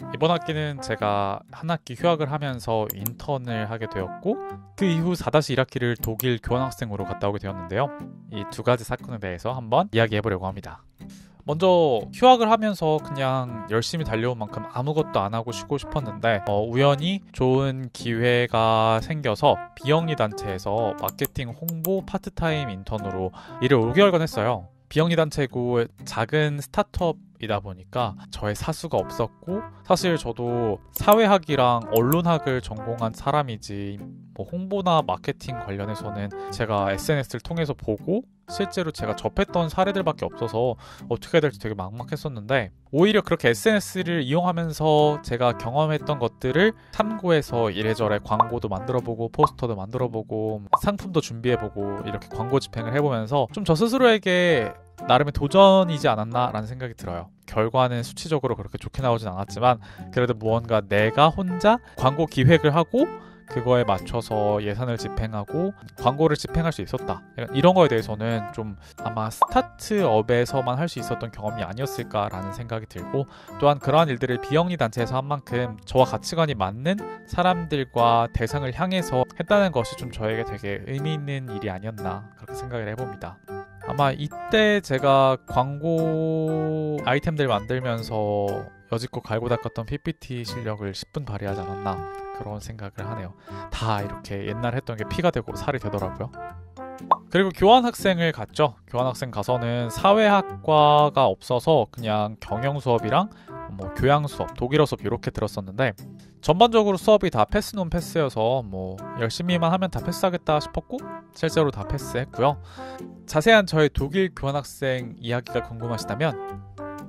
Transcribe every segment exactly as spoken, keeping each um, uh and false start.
이번 학기는 제가 한 학기 휴학을 하면서 인턴을 하게 되었고 그 이후 사 일 학기를 독일 교환학생으로 갔다 오게 되었는데요. 이 두 가지 사건에 대해서 한번 이야기해 보려고 합니다. 먼저 휴학을 하면서 그냥 열심히 달려온 만큼 아무것도 안 하고 쉬고 싶었는데 어, 우연히 좋은 기회가 생겨서 비영리 단체에서 마케팅 홍보 파트타임 인턴으로 일을 오 개월간 했어요. 비영리 단체고 작은 스타트업이다 보니까 저의 사수가 없었고 사실 저도 사회학이랑 언론학을 전공한 사람이지 뭐 홍보나 마케팅 관련해서는 제가 에스엔에스를 통해서 보고 실제로 제가 접했던 사례들밖에 없어서 어떻게 해야 될지 되게 막막했었는데 오히려 그렇게 에스엔에스를 이용하면서 제가 경험했던 것들을 참고해서 이래저래 광고도 만들어보고 포스터도 만들어보고 상품도 준비해보고 이렇게 광고 집행을 해보면서 좀 저 스스로에게 나름의 도전이지 않았나 라는 생각이 들어요. 결과는 수치적으로 그렇게 좋게 나오진 않았지만 그래도 무언가 내가 혼자 광고 기획을 하고 그거에 맞춰서 예산을 집행하고 광고를 집행할 수 있었다. 이런 거에 대해서는 좀 아마 스타트업에서만 할 수 있었던 경험이 아니었을까라는 생각이 들고 또한 그러한 일들을 비영리 단체에서 한 만큼 저와 가치관이 맞는 사람들과 대상을 향해서 했다는 것이 좀 저에게 되게 의미 있는 일이 아니었나 그렇게 생각을 해봅니다. 아마 이때 제가 광고 아이템들 만들면서 여지껏 갈고 닦았던 피피티 실력을 십 분 발휘하지 않았나 그런 생각을 하네요. 다 이렇게 옛날 했던 게 피가 되고 살이 되더라고요. 그리고 교환학생을 갔죠. 교환학생 가서는 사회학과가 없어서 그냥 경영 수업이랑 뭐 교양 수업, 독일어 수업 이렇게 들었었는데 전반적으로 수업이 다 패스 논 패스여서 뭐 열심히만 하면 다 패스하겠다 싶었고 실제로 다 패스했고요. 자세한 저의 독일 교환학생 이야기가 궁금하시다면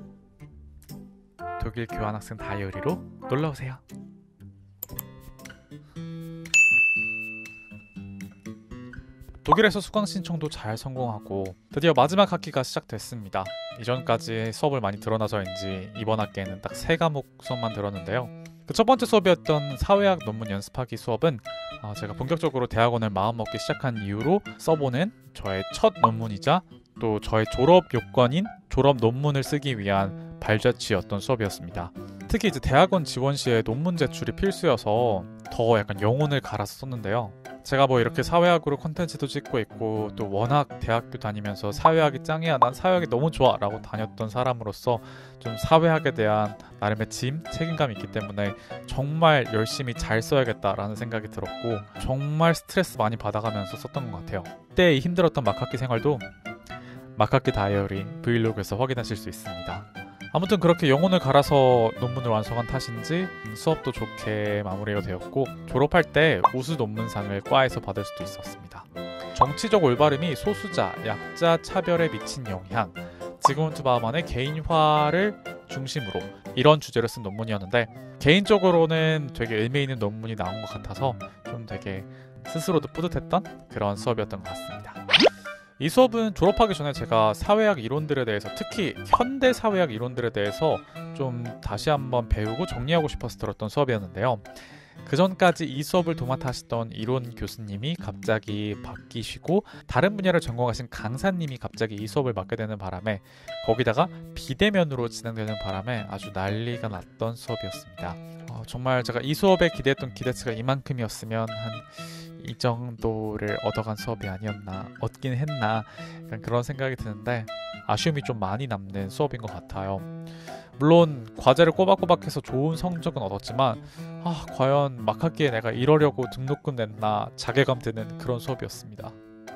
독일 교환학생 다이어리로 놀러오세요. 독일에서 수강 신청도 잘 성공하고 드디어 마지막 학기가 시작됐습니다. 이전까지 수업을 많이 들어놔서인지 이번 학기에는 딱 세 과목 수업만 들었는데요. 그 첫 번째 수업이었던 사회학 논문 연습하기 수업은 어, 제가 본격적으로 대학원을 마음먹기 시작한 이후로 써보는 저의 첫 논문이자 또 저의 졸업 요건인 졸업 논문을 쓰기 위한 발자취였던 수업이었습니다. 특히 이제 대학원 지원 시에 논문 제출이 필수여서 더 약간 영혼을 갈아서 썼는데요. 제가 뭐 이렇게 사회학으로 콘텐츠도 찍고 있고 또 워낙 대학교 다니면서 사회학이 짱이야 난 사회학이 너무 좋아 라고 다녔던 사람으로서 좀 사회학에 대한 나름의 짐, 책임감이 있기 때문에 정말 열심히 잘 써야겠다라는 생각이 들었고 정말 스트레스 많이 받아가면서 썼던 것 같아요. 그때 힘들었던 막학기 생활도 막학기 다이어리 브이로그에서 확인하실 수 있습니다. 아무튼 그렇게 영혼을 갈아서 논문을 완성한 탓인지 수업도 좋게 마무리가 되었고 졸업할 때 우수 논문상을 과에서 받을 수도 있었습니다. 정치적 올바름이 소수자, 약자 차별에 미친 영향, 지그문트 바우만의 개인화를 중심으로 이런 주제로 쓴 논문이었는데 개인적으로는 되게 의미 있는 논문이 나온 것 같아서 좀 되게 스스로도 뿌듯했던 그런 수업이었던 것 같습니다. 이 수업은 졸업하기 전에 제가 사회학 이론들에 대해서 특히 현대 사회학 이론들에 대해서 좀 다시 한번 배우고 정리하고 싶어서 들었던 수업이었는데요. 그 전까지 이 수업을 도맡아 하시던 이론 교수님이 갑자기 바뀌시고 다른 분야를 전공하신 강사님이 갑자기 이 수업을 맡게 되는 바람에 거기다가 비대면으로 진행되는 바람에 아주 난리가 났던 수업이었습니다. 어, 정말 제가 이 수업에 기대했던 기대치가 이만큼이었으면 한 이 정도를 얻어간 수업이 아니었나 얻긴 했나 약간 그런 생각이 드는데 아쉬움이 좀 많이 남는 수업인 것 같아요. 물론 과제를 꼬박꼬박해서 좋은 성적은 얻었지만 아, 과연 막학기에 내가 이러려고 등록금 냈나 자괴감 드는 그런 수업이었습니다.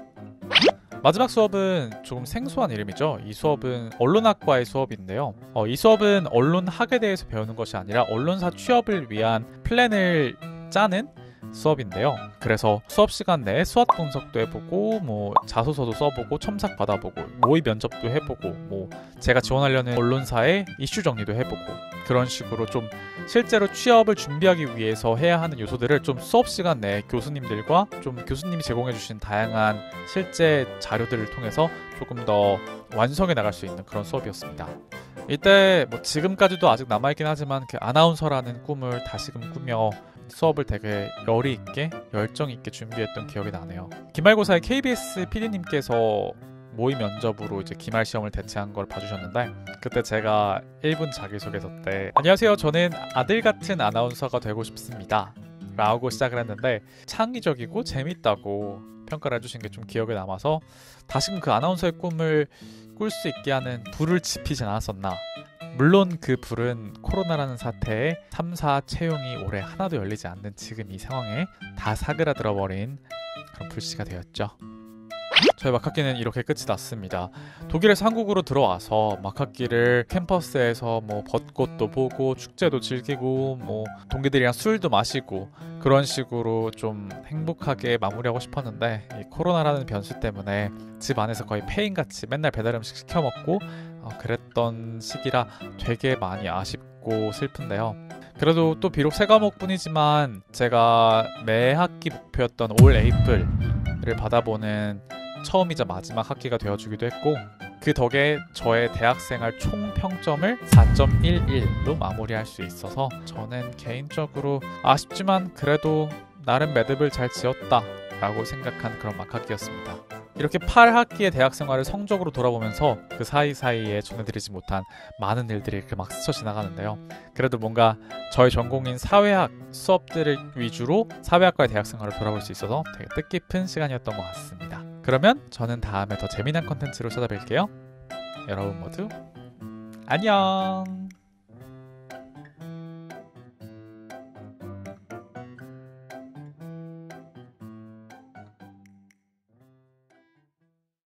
마지막 수업은 조금 생소한 이름이죠. 이 수업은 언론학과의 수업인데요. 어, 이 수업은 언론학에 대해서 배우는 것이 아니라 언론사 취업을 위한 플랜을 짜는 수업인데요. 그래서 수업 시간 내에 수학 분석도 해보고 뭐 자소서도 써보고 첨삭 받아보고 모의 면접도 해보고 뭐 제가 지원하려는 언론사의 이슈 정리도 해보고 그런 식으로 좀 실제로 취업을 준비하기 위해서 해야 하는 요소들을 좀 수업 시간 내에 교수님들과 좀 교수님이 제공해주신 다양한 실제 자료들을 통해서 조금 더 완성해 나갈 수 있는 그런 수업이었습니다. 이때 뭐 지금까지도 아직 남아있긴 하지만 그 아나운서라는 꿈을 다시금 꾸며 수업을 되게 열의 있게 열정 있게 준비했던 기억이 나네요. 기말고사에 케이비에스 피디님께서 모의 면접으로 이제 기말 시험을 대체한 걸 봐주셨는데, 그때 제가 일 분 자기소개서 때 안녕하세요, 저는 아들 같은 아나운서가 되고 싶습니다 라고 시작을 했는데 창의적이고 재밌다고 평가를 해주신 게 좀 기억에 남아서 다시금 그 아나운서의 꿈을 꿀 수 있게 하는 불을 지피진 않았었나. 물론 그 불은 코로나라는 사태에 삼 사 채용이 올해 하나도 열리지 않는 지금 이 상황에 다 사그라들어버린 그런 불씨가 되었죠. 저희 막학기는 이렇게 끝이 났습니다. 독일에서 한국으로 들어와서 막학기를 캠퍼스에서 뭐 벚꽃도 보고 축제도 즐기고 뭐 동기들이랑 술도 마시고 그런 식으로 좀 행복하게 마무리하고 싶었는데, 이 코로나라는 변수 때문에 집 안에서 거의 페인같이 맨날 배달 음식 시켜 먹고 어, 그랬던 시기라 되게 많이 아쉽고 슬픈데요. 그래도 또 비록 세 과목뿐이지만 제가 매 학기 목표였던 올 에이플을 받아보는 처음이자 마지막 학기가 되어주기도 했고, 그 덕에 저의 대학생활 총 평점을 사 점 일일로 마무리할 수 있어서 저는 개인적으로 아쉽지만 그래도 나름 매듭을 잘 지었다 라고 생각한 그런 막학기였습니다. 이렇게 팔 학기의 대학생활을 성적으로 돌아보면서 그 사이사이에 전해드리지 못한 많은 일들이 이렇게 막 스쳐 지나가는데요. 그래도 뭔가 저의 전공인 사회학 수업들을 위주로 사회학과의 대학생활을 돌아볼 수 있어서 되게 뜻깊은 시간이었던 것 같습니다. 그러면 저는 다음에 더 재미난 컨텐츠로 찾아뵐게요. 여러분 모두 안녕.